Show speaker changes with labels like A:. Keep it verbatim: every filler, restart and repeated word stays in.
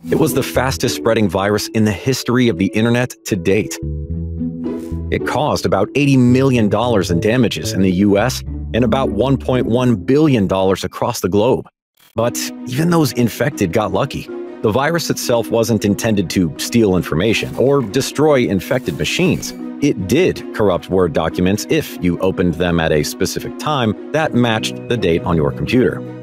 A: It was the fastest spreading virus in the history of the internet to date. It caused about eighty million dollars in damages in the U S and about one point one billion dollars across the globe. But even those infected got lucky. The virus itself wasn't intended to steal information or destroy infected machines. It did corrupt Word documents if you opened them at a specific time that matched the date on your computer.